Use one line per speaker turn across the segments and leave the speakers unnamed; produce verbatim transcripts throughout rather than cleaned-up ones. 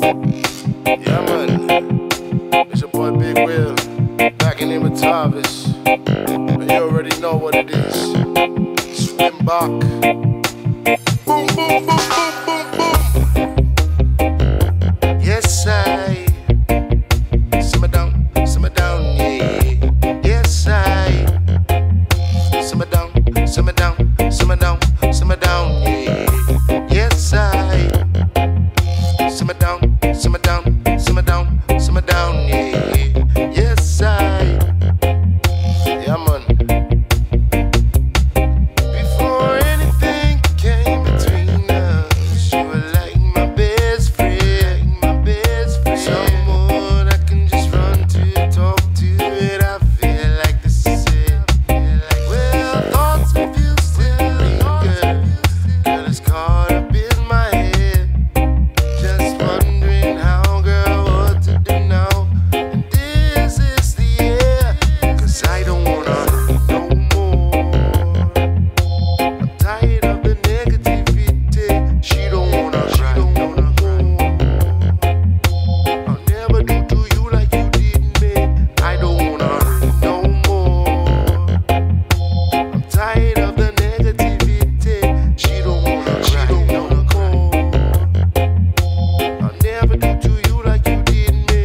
Yeah, man. It's your boy Big Will, back in here with Tarvis. And you already know what it is. SWIMBACK. Boom, boom, boom, boom, boom, boom. Yes, I. Simmer down, simmer down, yeah. Yes, I. Simmer down, simmer down, simmer down, simmer down, yeah. Yes, I. Simmer down, simmer down, simmer down, simmer down, yeah. Yes, I. Yeah, man. Before anything came between us, you were like my best friend, my best friend. Someone I can just run to, talk to, and I feel like this is it. Well, thoughts of you still linger, girl, it's caught up in my head. Just wondering how, girl, what to do now. And this is the year, 'cause I don't wanna hurt no more. I'm tired of the negativity. She don't wanna cry no more. I'll never do to you like you did me. I don't wanna hurt no more. I'm tired of the negativity. She don't wanna cry no more. I'll never do to you like you did me.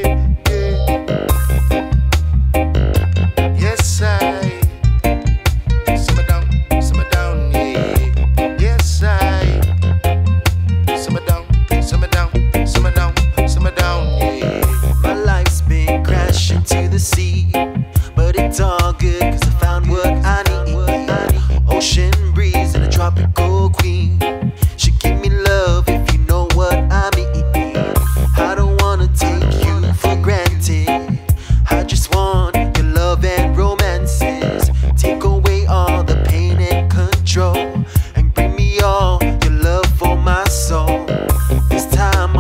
Yeah. Yes, I. Simmer down, simmer down, yeah. Yes, I. Simmer down, simmer down, simmer down, simmer down, yeah.
My life's been crashing to the sea, but it's all good 'cause I found what I need. Ocean breeze and a tropical queen. She give me love if you know what I mean. I don't wanna take you for granted. I just want your love and romances. Take away all the pain and control, and bring me all your love for my soul. This time